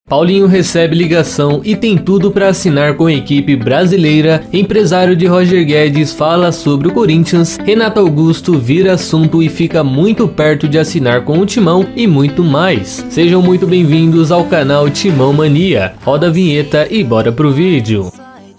Paulinho recebe ligação e tem tudo para assinar com a equipe brasileira. Empresário de Roger Guedes fala sobre o Corinthians. Renato Augusto vira assunto e fica muito perto de assinar com o Timão e muito mais. Sejam muito bem-vindos ao canal Timão Mania. Roda a vinheta e bora pro vídeo.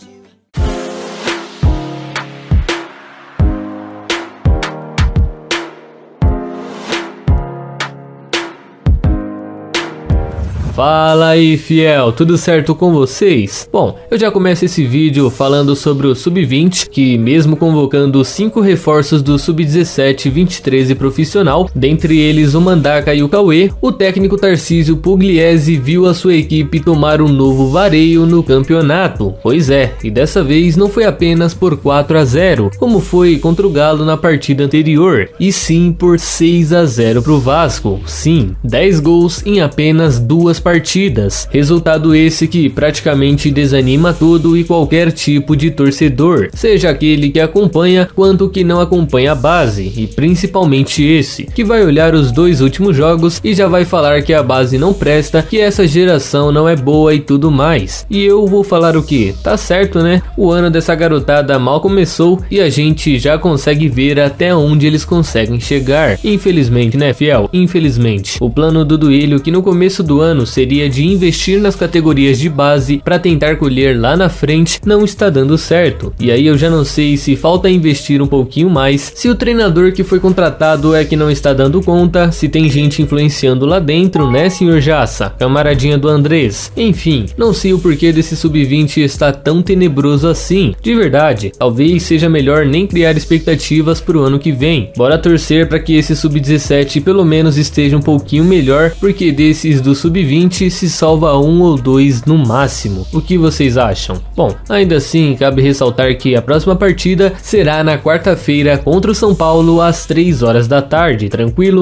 Fala aí, fiel, tudo certo com vocês? Bom, eu já começo esse vídeo falando sobre o Sub-20, que mesmo convocando 5 reforços do Sub-17, 23 e profissional, dentre eles o Mandaka e o Cauê, o técnico Tarcísio Pugliese viu a sua equipe tomar um novo vareio no campeonato. Pois é, e dessa vez não foi apenas por 4-0, como foi contra o Galo na partida anterior, e sim por 6-0 pro Vasco. Sim, 10 gols em apenas 2 partidas, resultado esse que praticamente desanima todo e qualquer tipo de torcedor, seja aquele que acompanha quanto que não acompanha a base, e principalmente esse, que vai olhar os 2 últimos jogos e já vai falar que a base não presta, que essa geração não é boa e tudo mais. E eu vou falar o que? Tá certo, né? O ano dessa garotada mal começou e a gente já consegue ver até onde eles conseguem chegar. Infelizmente, né, fiel? Infelizmente. O plano do Duílio, que no começo do ano seria de investir nas categorias de base para tentar colher lá na frente, não está dando certo. E aí eu já não sei se falta investir um pouquinho mais, se o treinador que foi contratado é que não está dando conta, se tem gente influenciando lá dentro, né, senhor Jassa, camaradinha do Andrés. Enfim, não sei o porquê desse Sub-20 está tão tenebroso assim. De verdade, talvez seja melhor nem criar expectativas pro ano que vem. Bora torcer para que esse Sub-17 pelo menos esteja um pouquinho melhor, porque desses do Sub-20 se salva 1 ou 2 no máximo. O que vocês acham? Bom, ainda assim, cabe ressaltar que a próxima partida será na quarta-feira contra o São Paulo às 3 horas da tarde, tranquilo?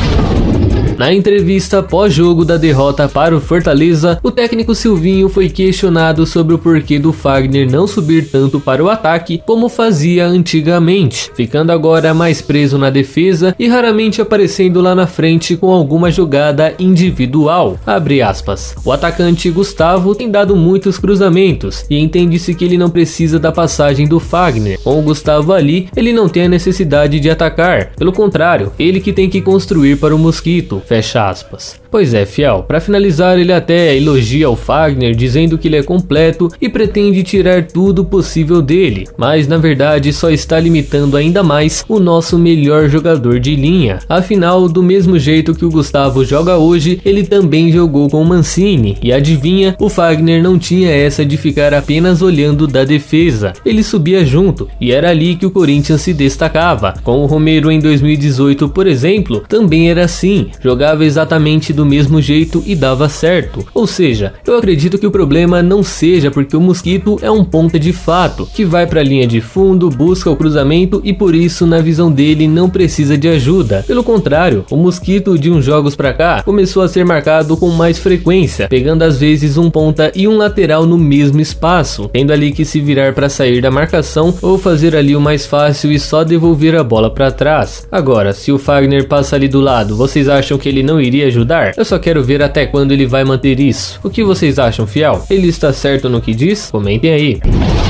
Na entrevista pós-jogo da derrota para o Fortaleza, o técnico Silvinho foi questionado sobre o porquê do Fagner não subir tanto para o ataque como fazia antigamente, ficando agora mais preso na defesa e raramente aparecendo lá na frente com alguma jogada individual. Abre aspas. O atacante Gustavo tem dado muitos cruzamentos e entende-se que ele não precisa da passagem do Fagner. Com o Gustavo ali, ele não tem a necessidade de atacar, pelo contrário, ele que tem que construir para o Mosquito. Fecha aspas. Pois é, fiel, para finalizar ele até elogia o Fagner dizendo que ele é completo e pretende tirar tudo possível dele, mas na verdade só está limitando ainda mais o nosso melhor jogador de linha. Afinal, do mesmo jeito que o Gustavo joga hoje, ele também jogou com o Mancini, e adivinha, o Fagner não tinha essa de ficar apenas olhando da defesa, ele subia junto, e era ali que o Corinthians se destacava. Com o Romero em 2018, por exemplo, também era assim, jogava exatamente do mesmo jeito e dava certo. Ou seja, eu acredito que o problema não seja porque o Mosquito é um ponta de fato, que vai para a linha de fundo, busca o cruzamento e por isso na visão dele não precisa de ajuda. Pelo contrário, o Mosquito de uns jogos pra cá começou a ser marcado com mais frequência, pegando às vezes um ponta e um lateral no mesmo espaço, tendo ali que se virar para sair da marcação ou fazer ali o mais fácil e só devolver a bola para trás. Agora, se o Fagner passa ali do lado, vocês acham que ele não iria ajudar? Eu só quero ver até quando ele vai manter isso. O que vocês acham, fiel? Ele está certo no que diz? Comentem aí.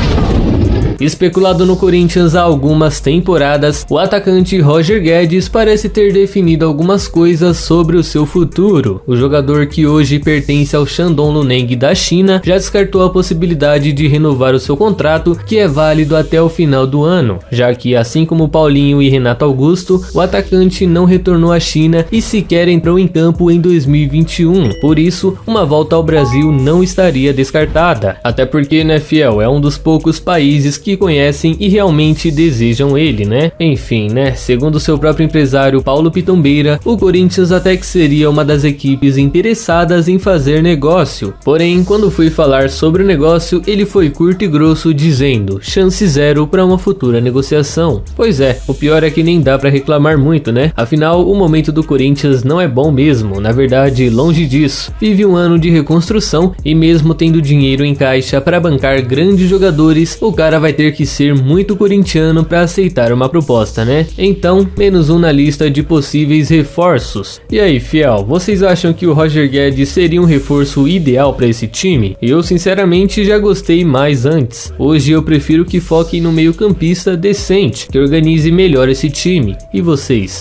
Especulado no Corinthians há algumas temporadas, o atacante Roger Guedes parece ter definido algumas coisas sobre o seu futuro. O jogador, que hoje pertence ao Shandong Luneng da China, já descartou a possibilidade de renovar o seu contrato, que é válido até o final do ano, já que, assim como Paulinho e Renato Augusto, o atacante não retornou à China e sequer entrou em campo em 2021. Por isso, uma volta ao Brasil não estaria descartada. Até porque, né, fiel, é um dos poucos países que conhecem e realmente desejam ele, né? Enfim, né? Segundo seu próprio empresário Paulo Pitombeira, o Corinthians até que seria uma das equipes interessadas em fazer negócio. Porém, quando fui falar sobre o negócio, ele foi curto e grosso dizendo: chance zero para uma futura negociação. Pois é, o pior é que nem dá para reclamar muito, né? Afinal, o momento do Corinthians não é bom mesmo, na verdade, longe disso. Vive um ano de reconstrução e mesmo tendo dinheiro em caixa para bancar grandes jogadores, o cara vai ter que ser muito corintiano para aceitar uma proposta, né? Então, menos um na lista de possíveis reforços. E aí, fiel, vocês acham que o Roger Guedes seria um reforço ideal para esse time? Eu sinceramente já gostei mais antes. Hoje eu prefiro que foquem no meio-campista decente, que organize melhor esse time. E vocês?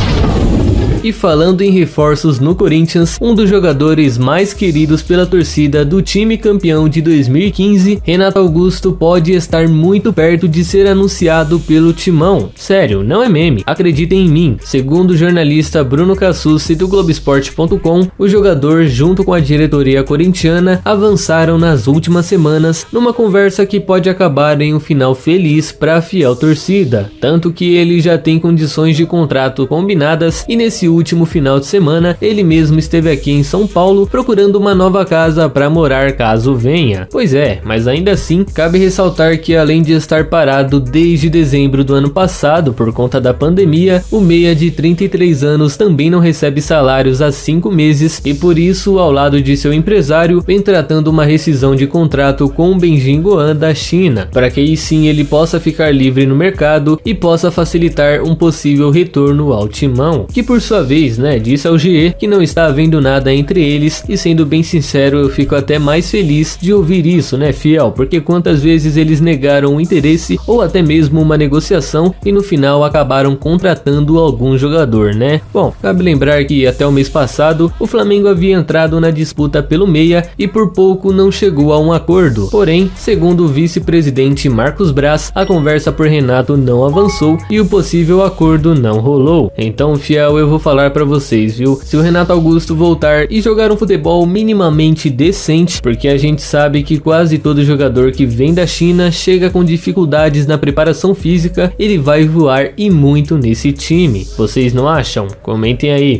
E falando em reforços no Corinthians, um dos jogadores mais queridos pela torcida do time campeão de 2015, Renato Augusto, pode estar muito perto de ser anunciado pelo Timão. Sério, não é meme, acreditem em mim. Segundo o jornalista Bruno Cassucci do Globoesporte.com, o jogador junto com a diretoria corintiana avançaram nas últimas semanas numa conversa que pode acabar em um final feliz para a fiel torcida. Tanto que ele já tem condições de contrato combinadas e nesse último final de semana, ele mesmo esteve aqui em São Paulo procurando uma nova casa para morar caso venha. Pois é, mas ainda assim, cabe ressaltar que além de estar parado desde dezembro do ano passado por conta da pandemia, o meia de 33 anos também não recebe salários há 5 meses e por isso, ao lado de seu empresário, vem tratando uma rescisão de contrato com o Benjin Goan da China, para que aí sim ele possa ficar livre no mercado e possa facilitar um possível retorno ao Timão, que por sua vez, disse ao GE que não está havendo nada entre eles e sendo bem sincero, eu fico até mais feliz de ouvir isso, fiel, porque quantas vezes eles negaram o interesse ou até mesmo uma negociação e no final acabaram contratando algum jogador, Bom, cabe lembrar que até o mês passado o Flamengo havia entrado na disputa pelo meia e por pouco não chegou a um acordo, porém, segundo o vice-presidente Marcos Braz, a conversa por Renato não avançou e o possível acordo não rolou. Então, fiel, eu vou falar para vocês, viu? Se o Renato Augusto voltar e jogar um futebol minimamente decente, porque a gente sabe que quase todo jogador que vem da China chega com dificuldades na preparação física, ele vai voar e muito nesse time. Vocês não acham? Comentem aí.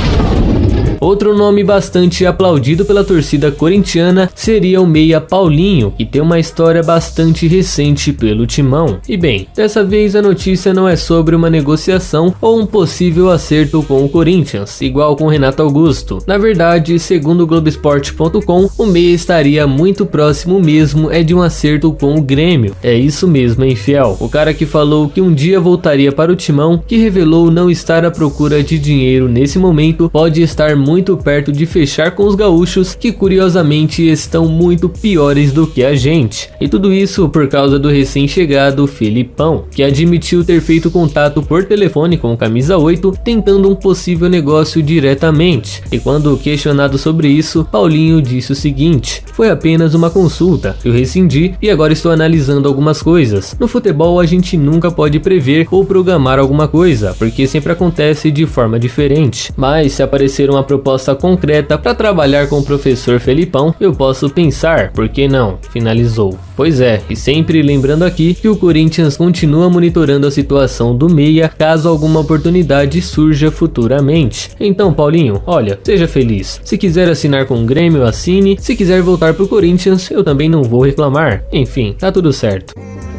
Outro nome bastante aplaudido pela torcida corintiana seria o meia Paulinho, que tem uma história bastante recente pelo Timão. E bem, dessa vez a notícia não é sobre uma negociação ou um possível acerto com o Corinthians, igual com Renato Augusto. Na verdade, segundo o Globoesporte.com, o meia estaria muito próximo mesmo de um acerto com o Grêmio. É isso mesmo, hein, fiel? O cara que falou que um dia voltaria para o Timão, que revelou não estar à procura de dinheiro nesse momento, pode estar muito perto de fechar com os gaúchos, que curiosamente estão muito piores do que a gente. E tudo isso por causa do recém-chegado Felipão, que admitiu ter feito contato por telefone com o Camisa 8, tentando um possível negócio diretamente. E quando questionado sobre isso, Paulinho disse o seguinte: foi apenas uma consulta, eu rescindi e agora estou analisando algumas coisas. No futebol a gente nunca pode prever ou programar alguma coisa, porque sempre acontece de forma diferente. Mas se aparecer uma proposta concreta para trabalhar com o professor Felipão, eu posso pensar, por que não? Finalizou. Pois é, e sempre lembrando aqui que o Corinthians continua monitorando a situação do meia caso alguma oportunidade surja futuramente. Então, Paulinho, olha, seja feliz. Se quiser assinar com o Grêmio, assine. Se quiser voltar pro Corinthians, eu também não vou reclamar. Enfim, tá tudo certo.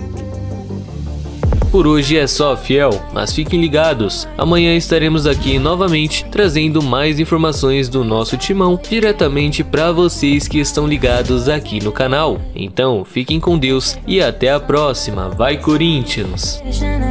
Por hoje é só, fiel, mas fiquem ligados, amanhã estaremos aqui novamente trazendo mais informações do nosso Timão diretamente para vocês que estão ligados aqui no canal. Então fiquem com Deus e até a próxima, vai Corinthians!